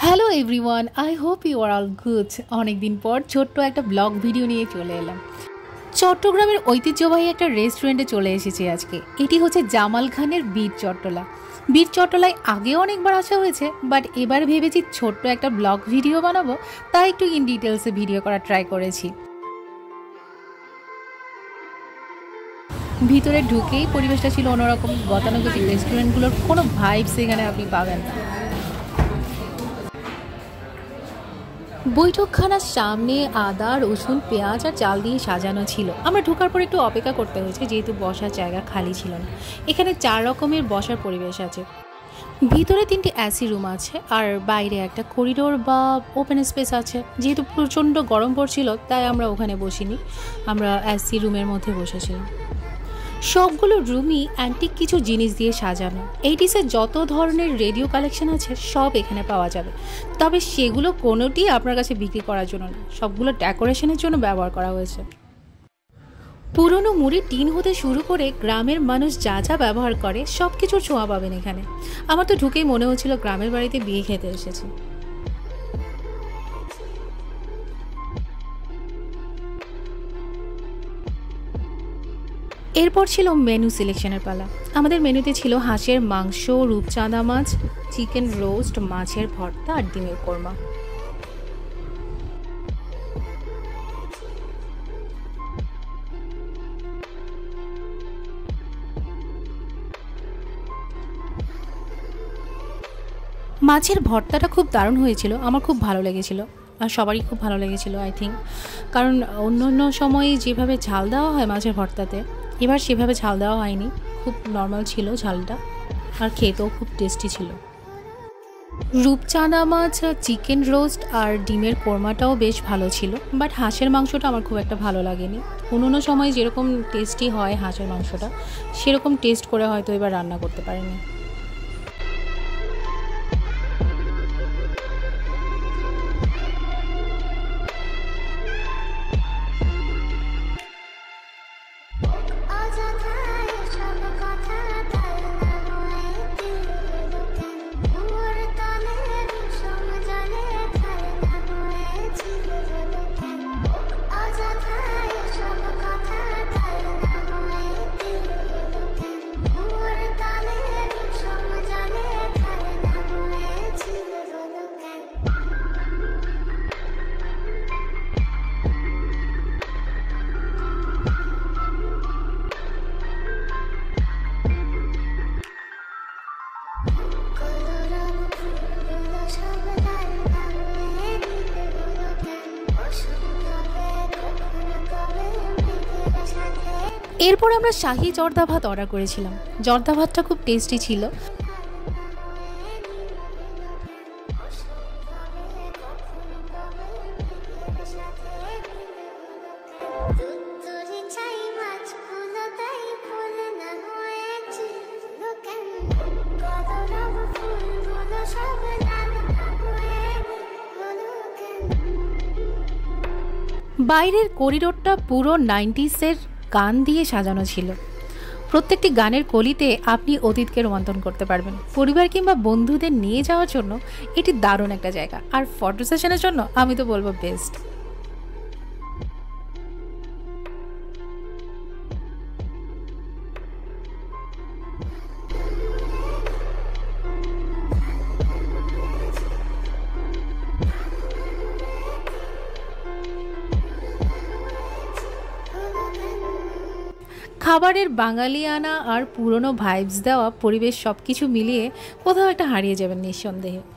Hello everyone, I hope you are all good. অনেকদিন পর ছোট্ট একটা ব্লগ ভিডিও নিয়ে চলে এলাম। চট্টগ্রামের ঐতিহ্যবাহী একটা রেস্টুরেন্টে চলে এসেছি আজকে। এটি হচ্ছে জামাল খানের বীর চট্টলা। বীর চট্টলায় আগেও অনেকবার আসা হয়েছে, বাট এবার ভেবেছি ছোট্ট একটা ব্লগ ভিডিও বানাবো, তাই একটু ইন ডিটেলসে ভিডিও করার ট্রাই করেছি। ভিতরে ঢুকেই পরিবেশটা ছিল অন্যরকম। গতানুগতিক রেস্টুরেন্টগুলোর কোনো ভাইবস এখানে আপনি পাবেন না। বৈঠকখানার সামনে আদা, রসুন, পেঁয়াজ আর চাল দিয়ে সাজানো ছিল। আমরা ঢোকার পর একটু অপেক্ষা করতে হয়েছে, যেহেতু বসার জায়গা খালি ছিল না। এখানে 4 রকমের বসার পরিবেশ আছে। ভিতরে 3টি এসি রুম আছে আর বাইরে একটা করিডোর বা ওপেন স্পেস আছে। যেহেতু প্রচণ্ড গরম পড়ছিল, তাই আমরা ওখানে বসিনি, আমরা এসি রুমের মধ্যে বসেছিলাম। সবগুলো রুমই অ্যান্টিক কিছু জিনিস দিয়ে সাজানো। 80s-এর যত ধরনের রেডিও কালেকশন আছে সব এখানে পাওয়া যাবে, তবে সেগুলো কোনোটি আপনার কাছে বিক্রি করার জন্য না, সবগুলো ডেকোরেশনের জন্য ব্যবহার করা হয়েছে। পুরনো মুড়ি, টিন হতে শুরু করে গ্রামের মানুষ যা যা ব্যবহার করে সব কিছুর ছোঁয়া পাবেন এখানে। আমার তো ঢুকেই মনে হচ্ছিল গ্রামের বাড়িতে বিয়ে খেতে এসেছি। এরপর ছিল মেনু সিলেকশনের পালা। আমাদের মেনুতে ছিল হাঁসের মাংস, রূপচাঁদা মাছ, চিকেন রোস্ট, মাছের ভর্তা আর ডিমের কোরমা। মাছের ভর্তাটা খুব দারুণ হয়েছিল, আমার খুব ভালো লেগেছিল আর সবারই খুব ভালো লেগেছিল আই থিঙ্ক। কারণ অন্য অন্য সময়ে যেভাবে ঝাল দেওয়া হয় মাছের ভর্তাতে, এবার সেভাবে ঝাল দেওয়া হয়নি, খুব নর্মাল ছিল ঝালটা, আর খেতেও খুব টেস্টি ছিল। রূপচাঁদা মাছ, চিকেন রোস্ট আর ডিমের কোরমাটাও বেশ ভালো ছিল, বাট হাঁসের মাংসটা আমার খুব একটা ভালো লাগেনি। অন্য সময় যেরকম টেস্টি হয় হাঁসের মাংসটা, সেরকম টেস্ট করে হয়তো এবার রান্না করতে পারিনি। এরপর আমরা শাহী জর্দা ভাত অর্ডার করেছিলাম। জর্দা ভাতটা খুব টেস্টি ছিল। বাইরের করিডোরটা পুরো 90s-এর গান দিয়ে সাজানো ছিল। প্রত্যেকটি গানের কলিতে আপনি অতীতকে রোমাঞ্চন করতে পারবেন। পরিবার কিংবা বন্ধুদের নিয়ে যাওয়ার জন্য এটি দারুণ একটা জায়গা, আর ফটো সেশনের জন্য আমি তো বলবো বেস্ট। খাবারের বাঙালিয়ানা আর পুরনো ভাইবস দেওয়া পরিবেশ সব কিছু মিলিয়ে কোথাও একটা হারিয়ে যাবেন নিঃসন্দেহে।